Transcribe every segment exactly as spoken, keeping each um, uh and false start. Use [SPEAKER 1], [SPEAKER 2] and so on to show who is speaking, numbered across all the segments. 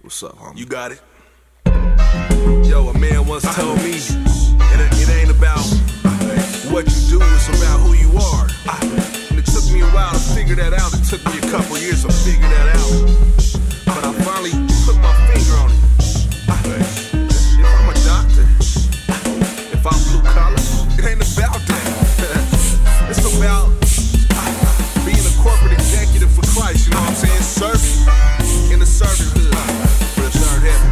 [SPEAKER 1] What's up, homie?
[SPEAKER 2] You got it. Yo, a man once told me it, it ain't about what you do, it's about who you are. And it took me a while to figure that out. It took me a couple years to figure that out. But I finally put my finger on it. If I'm a doctor, if I'm blue collar, it ain't about that. It's about being a corporate executive for Christ, you know what I'm saying? Serving in the servanthood for the third heaven.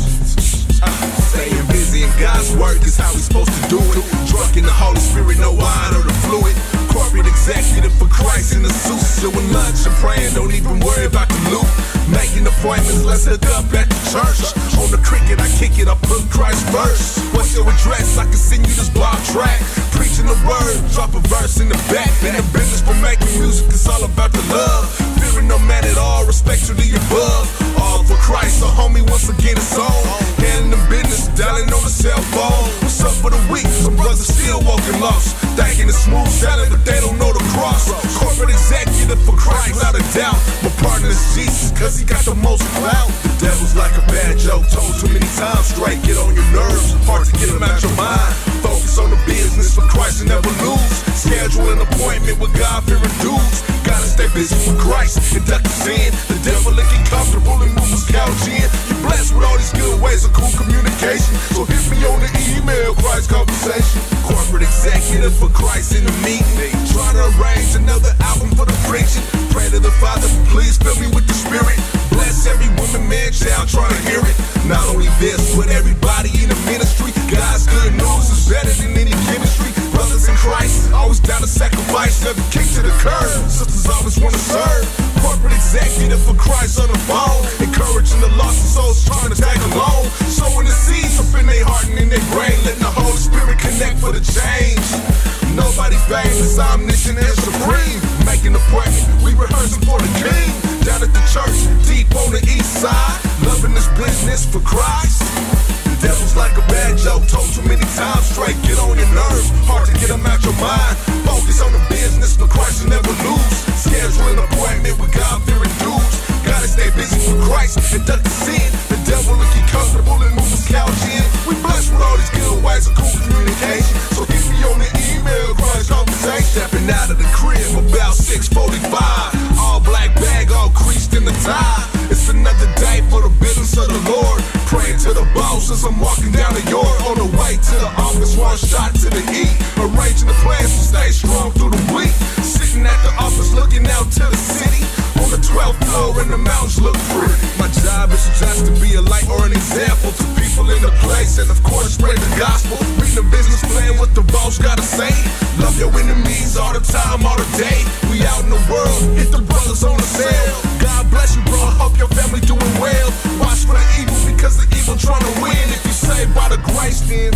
[SPEAKER 2] Staying busy in God's work is how we supposed to do it. Drunk in the Holy Spirit, no wine or the fluid. Corporate executive for Christ in the suit. Doing lunch and praying, don't even worry about the loot. Making appointments, let's hook up at the church. On the cricket, I kick it, I put Christ first. What's your address? I can send you this blog track. Preaching the word, drop a verse in the back. In the business for making music, it's all about the love. Fearing no man at all, respect to the above. All for Christ, so homie, once again it's on. Handling the business, dialing on the cell phone. What's up for the week? Some brothers still walking lost. Thinking it's smooth sailing, but they don't know the cross. Corporate executive for Christ, without a doubt. My partner is Jesus, cause he got the most clout. The devil's like a bad joke, told too many times straight. Get on your nerves, hard to get him out your mind. Focus on the business for Christ and never lose. Schedule an appointment with God-fearing dudes. Gotta stay busy for Christ and duck the sin. The devil looking comfortable and move his couch in. You're blessed with all these good ways of cool communication. So hit me on the email, Christ Conversation. Corporate executive for Christ in the meeting. Trying to arrange another album for the preaching. Pray to the Father, please fill me with the Spirit. Bless every woman, man, child trying to hear it. Not only this, but everybody in the ministry. God's good news is better than any chemistry. Brothers in Christ, always down to sacrifice. Never kick to the curb, sisters always want to serve. Corporate executive for Christ on the phone. Encouraging the lost souls trying to tag along. Sowing the seeds up in their heart and in their brain. Letting the Holy Spirit connect for the change. Nobody famous, omniscient and supreme. Making an appointment, we rehearsing for the King. Down at the church, deep on the east side. Loving this business for Christ. The devil's like a bad joke, told too many times straight. Get on your nerves, hard to get them out your mind. Focus on the business for Christ and never lose. Schedule an appointment with God-fearing dudes. Gotta stay busy for Christ and duck the sin. The devil looking comfortable and move his couch in. We blessed with all these good ways of cool communication. So hit me on the email, Christ Conversation. Stepping out of the crib about six forty-five. All black bag, all creased in the tie. It's another day for the business of the Lord. Praying to the boss as I'm walking down the yard. On the way to the office, one shot to the E. Arranging the plans to stay strong through the week. Sitting at the office looking out to the city. On the twelfth floor and the mountains look pretty. My job is just to be a light or an example to people in the place. And of course spread the gospel. Reading the business plan, what the boss gotta say. Love your enemies all the time, all the day. We out in the world, hit the brothers on the sale. God bless you, bro, hope your family doing well. Watch for the evil because the evil trying to win. If you saved by the grace, then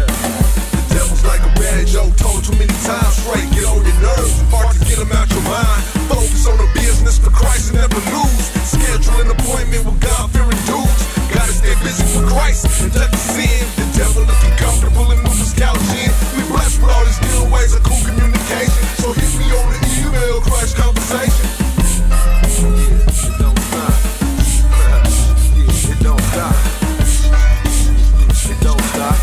[SPEAKER 2] the devil's like a bad joke, told too many times straight. Get on your nerves, hard to get them out your mind. Focus on the business for Christ and never lose. Schedule an appointment with God-fearing dudes. Gotta stay busy for Christ and duck the sin. The devil looking comfortable and move his couch in. We blessed with all these good ways of cool communication. So hit me on the email, Christ Conversation. Yeah, it don't stop. Yeah, it don't stop. It don't stop.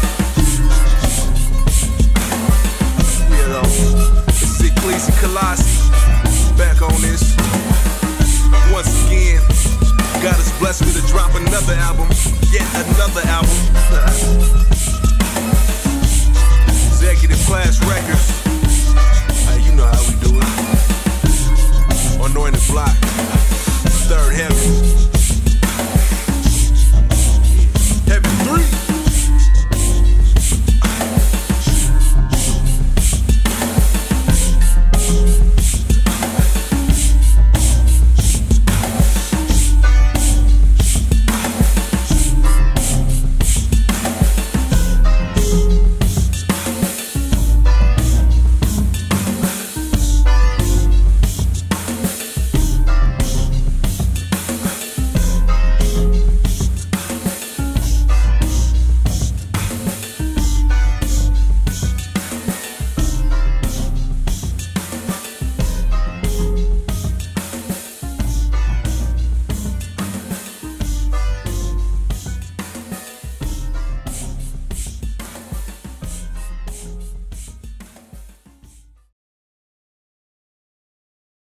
[SPEAKER 2] You know, it's Ecclesi Colossi back on this. Once again, God has blessed me to drop another album, yet another album. Executive Class Records. Hey, you know how we do it. Anointed Block, Third Heaven.